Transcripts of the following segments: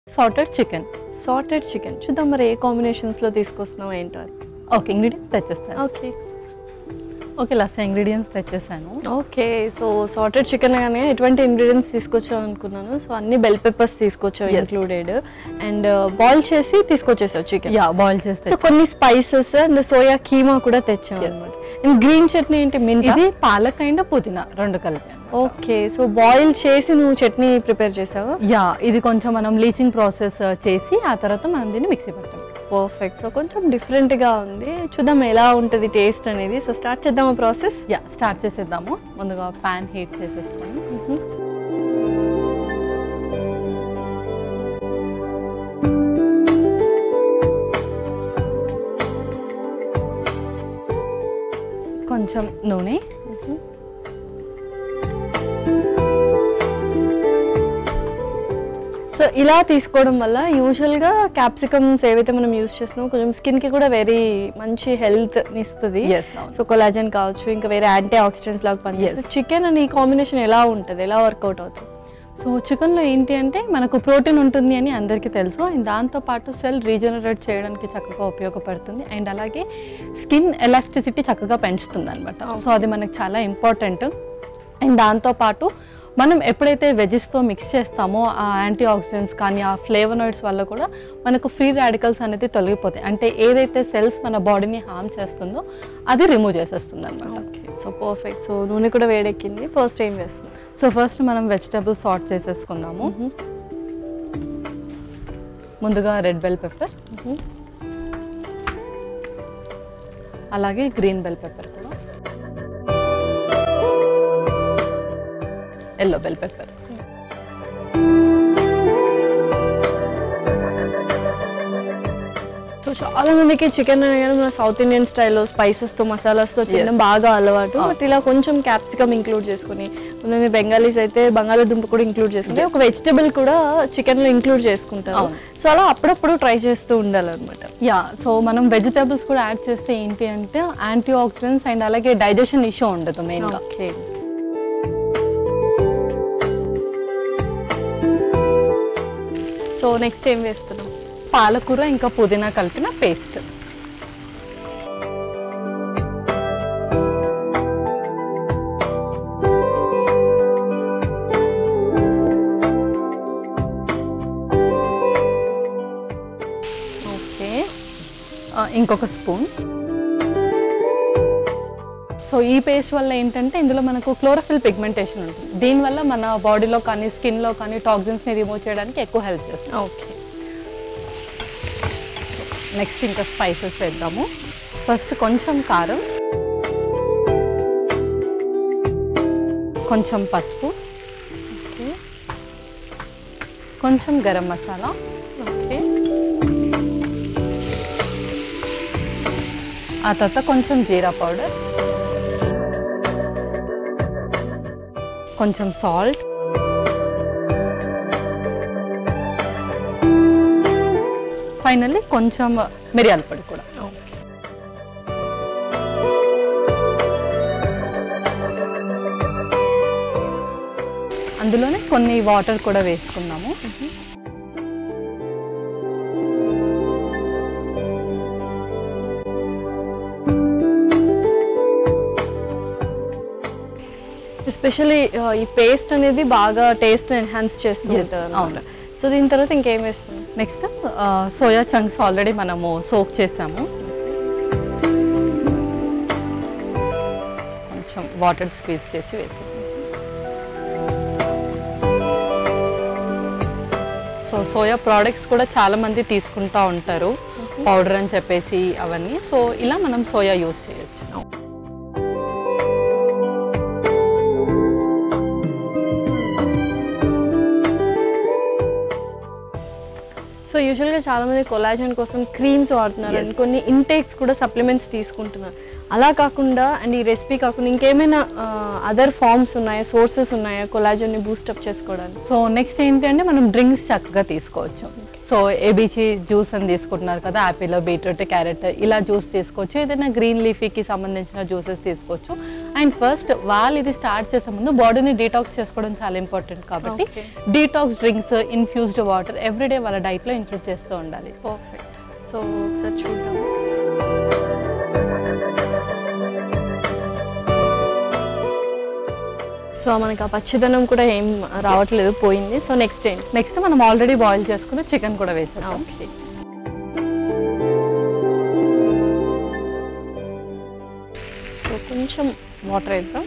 Sautéed chicken. Sautéed chicken చూద్దాం మరి ఏ కాంబినేషన్స్లో తీసుకొస్తున్నావు ఏంటో. ఓకే, ఇంగ్రీడియంట్స్ తెచ్చేస్తాను. ఓకే లాస్ట్ ఇంగ్రీడియంట్స్ తెచ్చేసాను. ఓకే, సో సాటెడ్ చికెన్ కానీ ఎటువంటి ఇంగ్రీడియంట్స్ తీసుకొచ్చావు అనుకున్నాను. సో అన్ని బెల్ పెప్పర్స్ తీసుకొచ్చావు ఇంక్లూడెడ్, అండ్ బాయిల్ చేసి తీసుకొచ్చేసావు చికెన్. బాయిల్ చేస్తే కొన్ని స్పైసెస్ అండ్ సోయా కీమా కూడా తెచ్చావు అనమాట. అండ్ గ్రీన్ చట్నీ ఏంటి? ఇది పాలక్ అండ్ పుదీనా రెండు కలిపి. ఓకే, సో బాయిల్ చేసి నువ్వు చట్నీ ప్రిపేర్ చేసావా? ఇది కొంచెం మనం లీచింగ్ ప్రాసెస్ చేసి ఆ తర్వాత మనం దీన్ని మిక్సీ పెట్టాం. పర్ఫెక్ట్. సో కొంచెం డిఫరెంట్గా ఉంది, చూద్దాం ఎలా ఉంటుంది టేస్ట్ అనేది. సో స్టార్ట్ చేద్దామా ప్రాసెస్? స్టార్ట్ చేసేద్దాము. ముందుగా ప్యాన్ హీట్ చేసేసుకొని కొంచెం నూనె, సో ఇలా తీసుకోవడం వల్ల యూజువల్గా క్యాప్సికమ్స్ ఏవైతే మనం యూజ్ చేస్తున్నామో కొంచెం స్కిన్కి కూడా వెరీ మంచి హెల్త్ని ఇస్తుంది. సో కొలాజన్ కావచ్చు, ఇంకా వేరే యాంటీ ఆక్సిడెంట్స్ లాగా పనిచేస్తుంది. చికెన్ అండ్ ఈ కాంబినేషన్ ఎలా ఉంటుంది, ఎలా వర్కౌట్ అవుతుంది? సో చికెన్లో ఏంటి అంటే మనకు ప్రోటీన్ ఉంటుంది అని అందరికీ తెలుసు, అండ్ దాంతోపాటు సెల్ రీజనరేట్ చేయడానికి చక్కగా ఉపయోగపడుతుంది, అండ్ అలాగే స్కిన్ ఎలాస్టిసిటీ చక్కగా పెంచుతుంది అనమాట. సో అది మనకు చాలా ఇంపార్టెంట్. అండ్ దాంతోపాటు మనం ఎప్పుడైతే వెజెస్తో మిక్స్ చేస్తామో ఆ యాంటీ ఆక్సిడెంట్స్ కానీ ఆ ఫ్లేవనాయిడ్స్ వల్ల కూడా మనకు ఫ్రీ రాడికల్స్ అనేది తొలగిపోతాయి. అంటే ఏదైతే సెల్స్ మన బాడీని హార్మ్ చేస్తుందో అది రిమూవ్ చేసేస్తుంది అనమాట. Okay, so perfect. సో నూనె కూడా వేడెక్కింది. ఫస్ట్ ఏం వేస్తుంది? సో ఫస్ట్ మనం వెజిటబుల్స్ సార్ట్ చేసేసుకుందాము. ముందుగా రెడ్ బెల్ పెప్పర్, అలాగే గ్రీన్ బెల్ పెప్పర్ కూడా, ఎల్లో బెల్ పెప్పర్. సో చాలా మందికి చికెన్ అనగానే మన సౌత్ ఇండియన్ స్టైల్లో స్పైసెస్తో మసాలాస్తో తినడం బాగా అలవాటు. బట్ ఇలా కొంచెం క్యాప్సికమ్ ఇంక్లూడ్ చేసుకుని, కొంతమంది బెంగాలీస్ అయితే బంగాళాదుంప కూడా ఇంక్లూడ్ చేసుకుంటే ఒక వెజిటబుల్ కూడా చికెన్లో ఇంక్లూడ్ చేసుకుంటారు. సో అలా అప్పుడప్పుడు ట్రై చేస్తూ ఉండాలన్నమాట. సో మనం వెజిటబుల్స్ కూడా యాడ్ చేస్తే ఏంటి అంటే యాంటీ ఆక్సిడెంట్స్ అండ్ అలాగే డైజెషన్ ఇష్యూ ఉండదు మెయిన్గా. ఓకే, సో నెక్స్ట్ ఏం వేస్తున్నాం? పాలకూర ఇంకా పుదీనా కలిపిన పేస్ట్. ఓకే, ఇంకొక స్పూన్. సో ఈ పేస్ట్ వల్ల ఏంటంటే ఇందులో మనకు క్లోరోఫిల్ పిగ్మెంటేషన్ ఉంటుంది, దీనివల్ల మన బాడీలో కానీ స్కిన్లో కానీ టాక్సిన్స్ని రిమూవ్ చేయడానికి ఎక్కువ హెల్ప్ చేస్తుంది. ఓకే, నెక్స్ట్ ఇంకా స్పైసెస్ వేద్దాము. ఫస్ట్ కొంచెం కారం, కొంచెం పసుపు, కొంచెం గరం మసాలా, ఆ తర్వాత కొంచెం జీరా పౌడర్, కొంచెం సాల్ట్, ఫైనల్లీ కొంచెం మిరియాల పొడి కూడా. అందులోనే కొన్ని వాటర్ కూడా వేసుకున్నాము. ఎస్పెషల్లీ ఈ పేస్ట్ అనేది బాగా టేస్ట్ ఎన్హాన్స్ చేస్తుంది. సో దీని తర్వాత ఇంకేం వేస్తాం? నెక్స్ట్ సోయా చంక్స్ ఆల్రెడీ మనము సోక్ చేసాము, కొంచెం వాటర్ స్క్వీజ్ చేసి వేసాము. సో సోయా ప్రోడక్ట్స్ కూడా చాలా మంది తీసుకుంటూ ఉంటారు, పౌడర్ అని చెప్పేసి అవన్నీ. సో ఇలా మనం సోయా యూస్ చేయొచ్చు. సో యూజువల్గా చాలామంది కొలాజన్ కోసం క్రీమ్స్ వాడుతున్నారు అండ్ కొన్ని ఇంటేక్స్ కూడా సప్లిమెంట్స్ తీసుకుంటున్నారు. అలా కాకుండా అండ్ ఈ రెసిపీ కాకుండా ఇంకేమైనా అదర్ ఫార్మ్స్ ఉన్నాయా, సోర్సెస్ ఉన్నాయా కొలాజన్ని బూస్టప్ చేసుకోవడానికి? సో నెక్స్ట్ ఏంటి అంటే మనం డ్రింక్స్ చక్కగా తీసుకోవచ్చు. సో ఏబీసీ జ్యూస్ అని తీసుకుంటున్నారు కదా, యాపిల్, బీట్రూట్, క్యారెట్ ఇలా జ్యూస్ తీసుకోవచ్చు. ఏదైనా గ్రీన్ లీఫీకి సంబంధించిన జ్యూసెస్ తీసుకోవచ్చు. అండ్ ఫస్ట్ వాళ్ళు ఇది స్టార్ట్ చేసే ముందు బాడీని డీటాక్స్ చేసుకోవడం చాలా ఇంపార్టెంట్ కాబట్టి detox drinks, infused water everyday వాళ్ళ డైట్లో ఇంక్లూడ్ చేస్తూ ఉండాలి. పర్ఫెక్ట్. సో ఒకసారి చూద్దాం. సో మనకి ఆ పచ్చిదనం కూడా ఏం రావట్లేదు, పోయింది. సో నెక్స్ట్ మనం ఆల్రెడీ బాయిల్ చేసుకున్న చికెన్ కూడా వేసాం. ఓకే. సో కొంచెం వాటర్ వేద్దాం.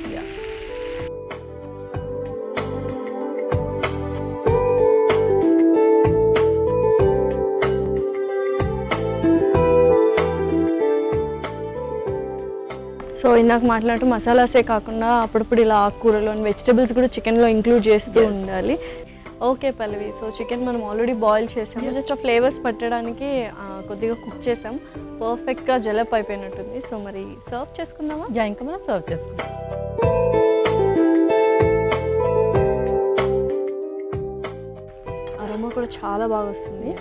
సో ఇందాక మాట్లాడుతూ మసాలాసే కాకుండా అప్పుడప్పుడు ఇలా ఆకుకూరలు అండ్ వెజిటబుల్స్ కూడా చికెన్లో ఇంక్లూడ్ చేస్తూ ఉండాలి. ఓకే పల్లవి, సో చికెన్ మనం ఆల్రెడీ బాయిల్ చేసాము. జస్ట్ ఆ ఫ్లేవర్స్ పట్టడానికి కొద్దిగా కుక్ చేసాం. పర్ఫెక్ట్గా జలప్ అయిపోయినట్టుంది. సో మరి సర్వ్ చేసుకుందామా? ఇంకా మనం సర్వ్ చేసుకుందాం. అరోమా కూడా చాలా బాగా వస్తుంది.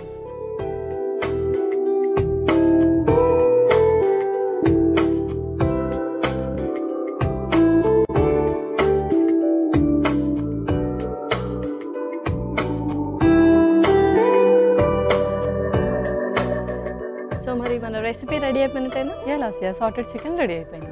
మరి మన రెసిపీ రెడీ అయిపోయినట్టేనా? లాస్యా సాటెడ్ చికెన్ రెడీ అయిపోయింది.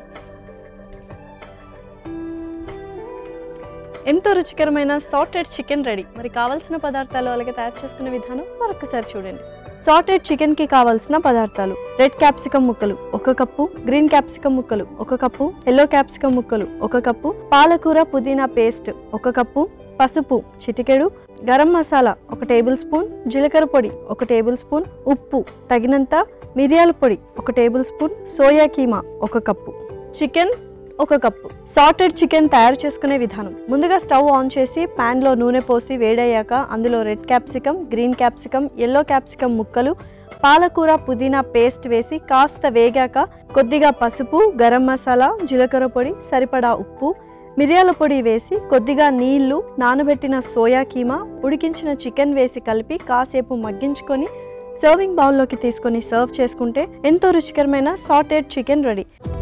ఎంతో రుచికరమైన సాటెడ్ చికెన్ రెడీ. మరి కావాల్సిన పదార్థాలు అలాగే తయారు చేసుకునే విధానం మరొకసారి చూడండి. సాటెడ్ చికెన్కి కావాల్సిన పదార్థాలు: రెడ్ క్యాప్సికమ్ ముక్కలు 1 కప్పు, గ్రీన్ క్యాప్సికమ్ ముక్కలు 1 కప్పు, ఎల్లో క్యాప్సికమ్ ముక్కలు 1 కప్పు, పాలకూర పుదీనా పేస్ట్ 1 కప్పు, పసుపు చిటికెడు, గరం మసాలా 1 టేబుల్ స్పూన్, జీలకర్ర పొడి 1 టేబుల్ స్పూన్, ఉప్పు తగినంత, మిరియాల పొడి 1 tablespoon, soya keema 1 cup, chicken 1 cup. Sauteed chicken తయారు చేసుకునే విధానం: ముందుగా స్టవ్ ఆన్ చేసి ప్యాన్లో నూనె పోసి వేడయ్యాక అందులో red capsicum, green capsicum, yellow capsicum ముక్కలు, పాలకూర పుదీనా పేస్ట్ వేసి కాస్త వేగాక కొద్దిగా పసుపు, గరం మసాలా, జీలకర్ర పొడి, సరిపడా ఉప్పు, మిరియాల పొడి వేసి కొద్దిగా నీళ్లు, నానబెట్టిన సోయా కీమా, ఉడికించిన చికెన్ వేసి కలిపి కాసేపు మగ్గించుకొని సర్వింగ్ బౌల్లోకి తీసుకొని సర్వ్ చేసుకుంటే ఎంతో రుచికరమైన సాటెడ్ చికెన్ రెడీ.